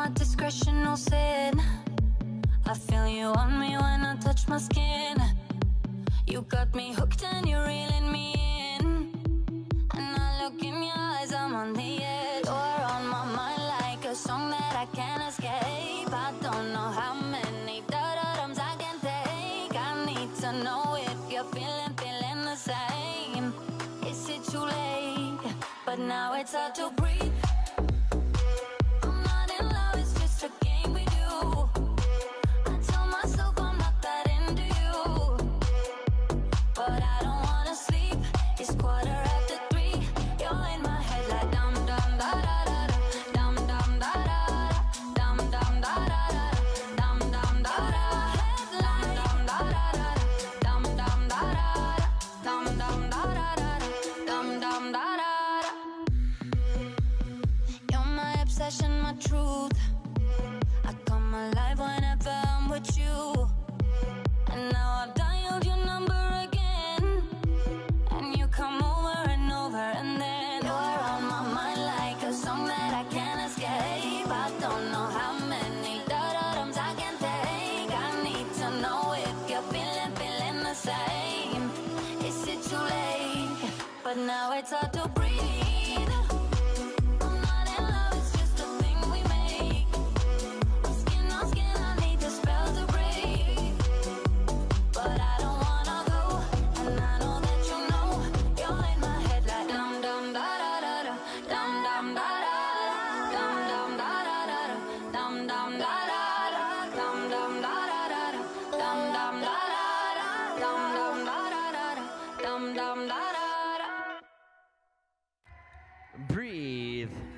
my discretion, no sin. I feel you on me when I touch my skin. You got me hooked and you're reeling me in. And I look in your eyes, I'm on the edge. You're on my mind like a song that I can't escape. I don't know how many da-da-dums I can take. I need to know if you're feeling the same. Is it too late? But now it's hard to breathe. I'm not in love, it's just a game we do. I tell myself I'm not that into you, but I don't wanna sleep. It's 3:15. You're in my head like dum dum da da da da, dum dum da da da, dum dum da da da, dum dum da da, dum dum da da da, dum dum da da, dum dum da da da, dum dum da da. You're my obsession, my truth. I come alive whenever I'm with you. And now I've dialed your number again, and you come over and over, and then you're on my mind like a song that I can't escape. I don't know how many da-da-dums I can take. I need to know if you're feeling the same. Is it too late? But now it's hard to breathe. I'm not in love, it's just a thing we make. On skin, I need the spell to break. But I don't wanna go, and I know that you know. You're in my head like dum dum da da da da, dum dum da da da, dum dum da da da da, dum dum da da da, dum dum da da da da, dum dum da da da, dum dum da da da, dum dum da da da. Breathe.